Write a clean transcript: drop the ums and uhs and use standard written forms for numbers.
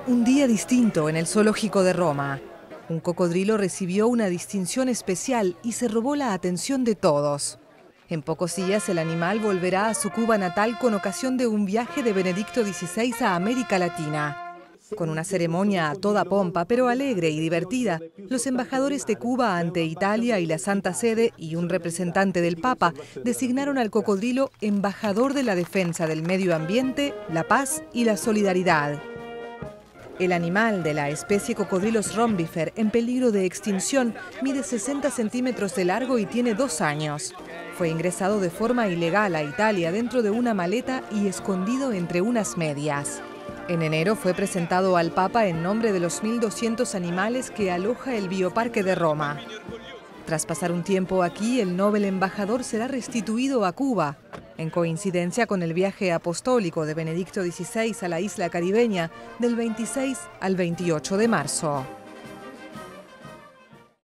Un día distinto en el zoológico de Roma. Un cocodrilo recibió una distinción especial y se robó la atención de todos. En pocos días el animal volverá a su Cuba natal con ocasión de un viaje de Benedicto XVI a América Latina. Con una ceremonia a toda pompa, pero alegre y divertida, los embajadores de Cuba ante Italia y la Santa Sede y un representante del Papa designaron al cocodrilo embajador de la defensa del medio ambiente, la paz y la solidaridad. El animal de la especie Cocodrilus rombifer, en peligro de extinción, mide 60 centímetros de largo y tiene 2 años. Fue ingresado de forma ilegal a Italia dentro de una maleta y escondido entre unas medias. En enero fue presentado al Papa en nombre de los 1.200 animales que aloja el Bioparque de Roma. Tras pasar un tiempo aquí, el Nobel embajador será restituido a Cuba, en coincidencia con el viaje apostólico de Benedicto XVI a la isla caribeña del 26 al 28 de marzo.